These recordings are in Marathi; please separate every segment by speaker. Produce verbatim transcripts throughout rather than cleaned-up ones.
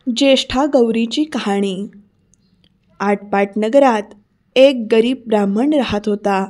Speaker 1: ज्येष्ठा गौरीची कहाणी। आटपाट नगरात एक गरीब ब्राह्मण राहत होता।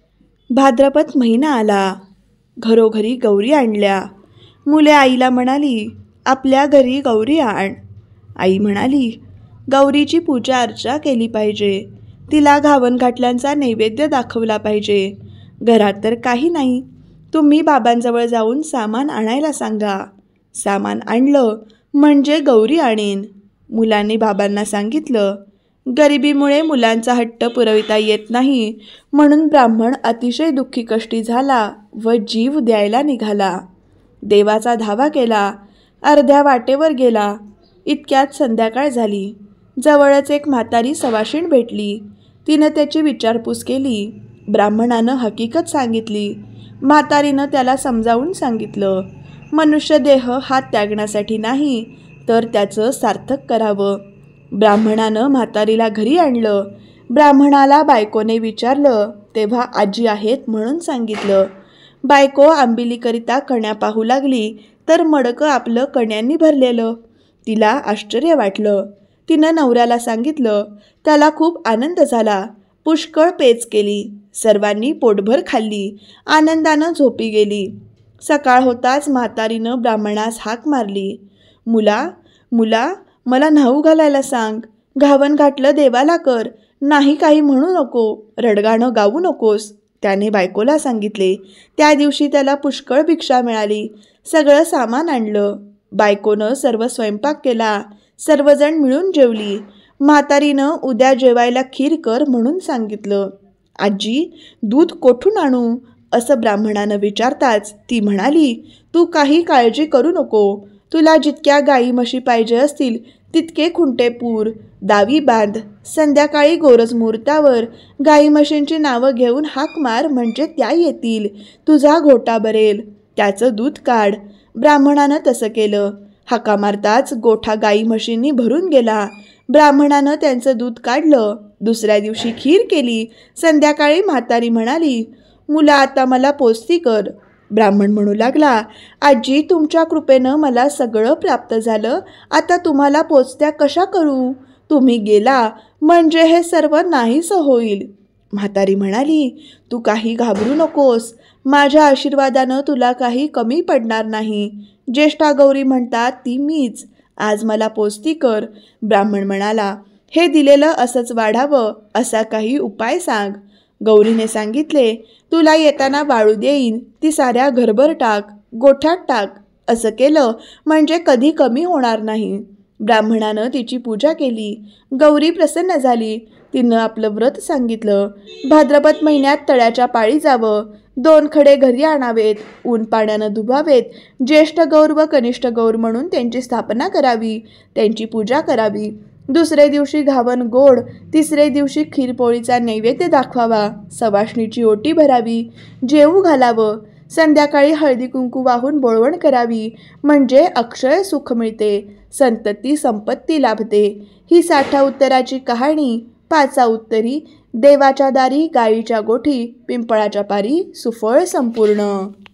Speaker 1: भाद्रपद महिना आला, घरोघरी गौरी आणल्या। मुले आईला म्हणाली, आपल्या घरी गौरी आण। आई म्हणाली, गौरीची पूजा अर्चा केली पाहिजे, तिला घावन घाटल्यांचा नैवेद्य दाखवला पाहिजे। घरात तर काही नाही, तुम्ही बाबांजवळ जाऊन सामान आणायला सांगा। सामान आणलं म्हणजे गौरी आणेन। मुलांनी बाबांना सांगितलं। गरिबीमुळे मुलांचा हट्ट पुरविता येत नाही, म्हणून ब्राह्मण अतिशय दुःखी कष्टी झाला व जीव द्यायला निघाला। देवाचा धावा केला, अर्ध्या वाटेवर गेला। इतक्यात संध्याकाळ झाली। जवळच एक म्हातारी सवाशीण भेटली। तिनं त्याची विचारपूस केली। ब्राह्मणानं हकीकत सांगितली। म्हातारीनं त्याला समजावून सांगितलं, मनुष्य देह हा त्यागण्यासाठी नाही, तर त्याचं सार्थक करावं। ब्राह्मणानं म्हातारीला घरी आणलं। ब्राह्मणाला बायकोने विचारलं तेव्हा आजी आहेत म्हणून सांगितलं। बायको आंबिलीकरिता कण्या पाहू लागली तर मडकं आपलं कण्यांनी भरलेलं। तिला आश्चर्य वाटलं। तिनं नवऱ्याला सांगितलं। त्याला खूप आनंद झाला। पुष्कळ पेच केली। सर्वांनी पोटभर खाल्ली। आनंदानं झोपी गेली। सकाळ होताच म्हातारीनं ब्राह्मणास हाक मारली, मुला मुला मला न्हाऊ घालायला सांग। घावन घाटलं देवाला कर, नाही काही म्हणू नको, रडगाणं गाऊ नकोस। त्याने बायकोला सांगितले। त्या दिवशी त्याला पुष्कळ भिक्षा मिळाली। सगळं सामान आणलं। बायकोनं सर्व स्वयंपाक केला। सर्वजण मिळून जेवली। म्हातारीनं उद्या जेवायला खीर कर म्हणून सांगितलं। आजी, दूध कोठून आणू असं ब्राह्मणानं विचारताच ती म्हणाली, तू काही काळजी करू नको। तुला जितक्या गाई म्हशी पाहिजे असतील तितके खुंटे पूर, दावी बांध। संध्याकाळी गोरज मुहूर्तावर गाई म्हशींची नावं घेऊन हाक मार म्हणजे त्या येतील। तुझा घोटा भरेल, त्याचं दूध काढ। ब्राह्मणानं तसं केलं। हाका मारताच गोठा गाई म्हशींनी भरून गेला। ब्राह्मणानं त्यांचं दूध काढलं। दुसऱ्या दिवशी खीर केली। संध्याकाळी म्हातारी म्हणाली, मुला आता मला पोचती कर। ब्राह्मण म्हणू लागला, आजी तुमच्या कृपेनं मला सगळं प्राप्त झालं, आता तुम्हाला पोचत्या कशा करू? तुम्ही गेला म्हणजे हे सर्व नाहीसं होईल। म्हातारी म्हणाली, तू काही घाबरू नकोस, माझ्या आशीर्वादानं तुला काही कमी पडणार नाही। ज्येष्ठा गौरी म्हणतात ती मीच, आज मला पोचती कर। ब्राह्मण म्हणाला, हे दिलेलं असंच वाढावं असा काही उपाय सांग। गौरीने सांगितले, तुला येताना वाळू देईन, ती साऱ्या घरभर टाक, गोठ्यात टाक। असं केलं म्हणजे कधी कमी होणार नाही। ब्राह्मणानं तिची पूजा केली। गौरी प्रसन्न झाली। तिनं आपलं व्रत सांगितलं। भाद्रपद महिन्यात तळ्याच्या पाळी जावं, दोन खडे घरी आणावेत, ऊन पाण्यानं धुवावेत, ज्येष्ठ गौर व कनिष्ठ गौर म्हणून त्यांची स्थापना करावी, त्यांची पूजा करावी। दुसरे दिवशी घावन गोड, तिसरे दिवशी खीरपोळीचा नैवेद्य दाखवावा, सवाष्णीची ओटी भरावी, जेवू घालावं। संध्याकाळी हळदी कुंकू वाहून बोळवण करावी, म्हणजे अक्षय सुख मिळते, संतती संपत्ती लाभते। ही साठा उत्तराची कहाणी। पाचा उत्तरी, देवाच्या दारी गायीच्या गोठी, पिंपळाच्या पारी सुफळ संपूर्ण।